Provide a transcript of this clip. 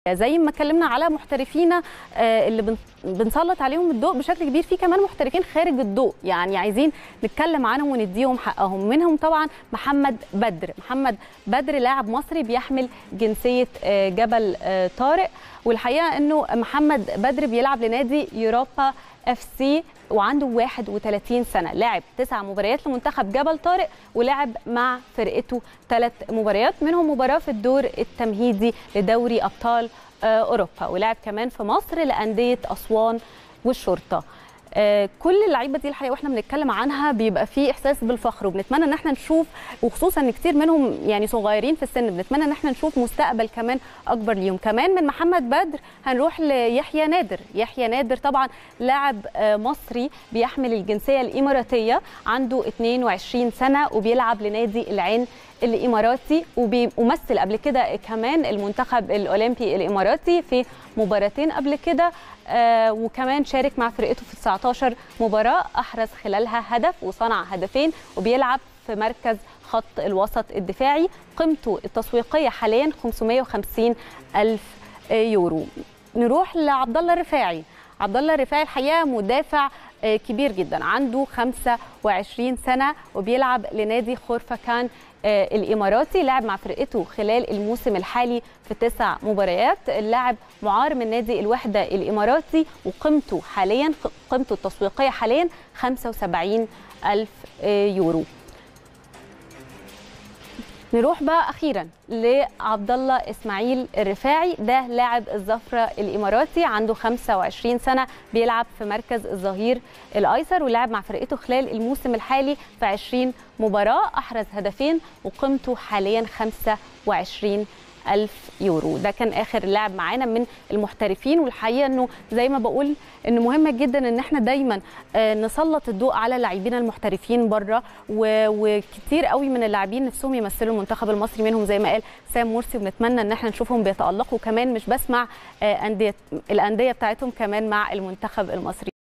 زي ما اتكلمنا على محترفينا اللي بنسلط عليهم الضوء بشكل كبير، في كمان محترفين خارج الضوء، يعني عايزين نتكلم عنهم ونديهم حقهم. منهم طبعا محمد بدر لاعب مصري بيحمل جنسية جبل طارق، والحقيقة انه محمد بدر بيلعب لنادي يوروبا اف سي وعنده 31 سنة. لعب 9 مباريات لمنتخب جبل طارق ولعب مع فرقته 3 مباريات، منهم مباراة في الدور التمهيدي لدوري أبطال أوروبا، ولعب كمان في مصر لأندية أسوان والشرطة. كل اللعيبه دي الحقيقه واحنا بنتكلم عنها بيبقى فيه احساس بالفخر، وبنتمنى ان احنا نشوف، وخصوصا ان كتير منهم يعني صغيرين في السن، بنتمنى ان احنا نشوف مستقبل كمان اكبر ليهم. كمان من محمد بدر هنروح ليحيى نادر. يحيى نادر طبعا لاعب مصري بيحمل الجنسيه الاماراتيه، عنده 22 سنه وبيلعب لنادي العين الاماراتي، ومثل قبل كده كمان المنتخب الاولمبي الاماراتي في مباراتين قبل كده، وكمان شارك مع فرقته في 19 مباراه احرز خلالها هدف وصنع هدفين، وبيلعب في مركز خط الوسط الدفاعي. قيمته التسويقيه حاليا 550 ألف يورو. نروح لعبد الله الرفاعي. عبد الله الرفاعي الحقيقه مدافع كبير جدا، عنده 25 سنه وبيلعب لنادي خرفكان الاماراتي. لعب مع فرقته خلال الموسم الحالي في 9 مباريات. اللاعب معار من نادي الوحده الاماراتي، وقيمته التسويقيه حاليا 75 ألف يورو. نروح بقى اخيرا لعبد الله اسماعيل الرفاعي. ده لاعب الزفره الاماراتي، عنده 25 سنه، بيلعب في مركز الظهير الايسر، ولعب مع فرقته خلال الموسم الحالي في 20 مباراه احرز هدفين، وقيمته حاليا 25 ألف يورو. ده كان آخر لاعب معانا من المحترفين، والحقيقة أنه زي ما بقول أنه مهم جدا أن احنا دايما نسلط الضوء على لاعبين المحترفين بره، وكتير قوي من اللاعبين نفسهم يمثلوا المنتخب المصري، منهم زي ما قال سام مرسي، وبنتمنى أن احنا نشوفهم بيتألقوا كمان مش بس مع الأندية بتاعتهم، كمان مع المنتخب المصري.